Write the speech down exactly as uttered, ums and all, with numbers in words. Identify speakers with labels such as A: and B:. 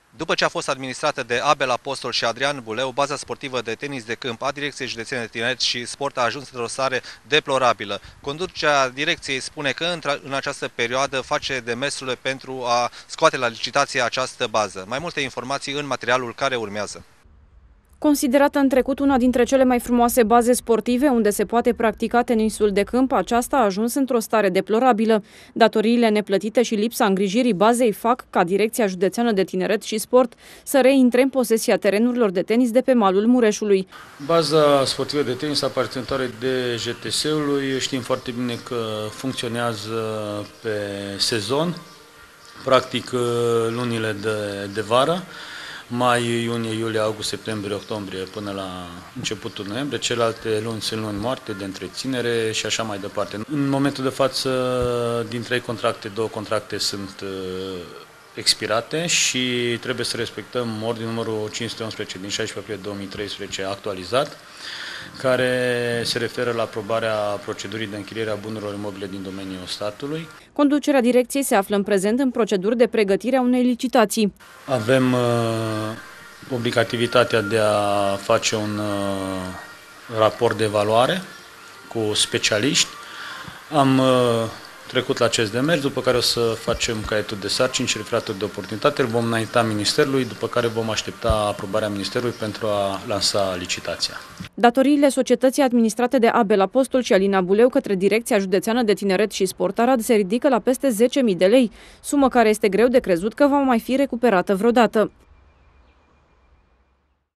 A: După ce a fost administrată de Abel Apostol și Adrian Buleu, baza sportivă de tenis de câmp a Direcției Județene de Tineret și Sport a ajuns într-o stare deplorabilă. Conducerea direcției spune că în această perioadă face demersurile pentru a scoate la licitație această bază. Mai multe informații în materialul care urmează.
B: Considerată în trecut una dintre cele mai frumoase baze sportive unde se poate practica tenisul de câmp, aceasta a ajuns într-o stare deplorabilă. Datoriile neplătite și lipsa îngrijirii bazei fac ca Direcția Județeană de Tineret și Sport să reintre în posesia terenurilor de tenis de pe malul Mureșului.
C: Baza sportivă de tenis aparținătoare de J T S-ului știm foarte bine că funcționează pe sezon, practic lunile de, de vară, mai, iunie, iulie, august, septembrie, octombrie până la începutul noiembrie. Celelalte luni sunt luni moarte de întreținere și așa mai departe. În momentul de față, din trei contracte, două contracte sunt expirate și trebuie să respectăm ordinul numărul cinci sute unsprezece din șaisprezece aprilie două mii treisprezece actualizat, care se referă la aprobarea procedurii de închiriere a bunurilor imobile din domeniul statului.
B: Conducerea direcției se află în prezent în proceduri de pregătire a unei licitații.
C: Avem uh, obligativitatea de a face un uh, raport de evaluare cu specialiști. Am uh, trecut la acest demers, după care o să facem caietul de sarcini și referatul de oportunitate, îl vom înainta Ministerului, după care vom aștepta aprobarea Ministerului pentru a lansa licitația.
B: Datoriile societății administrate de Abel Apostol și Alina Buleu către Direcția Județeană de Tineret și Sport Arad se ridică la peste zece mii de lei, sumă care este greu de crezut că va mai fi recuperată vreodată.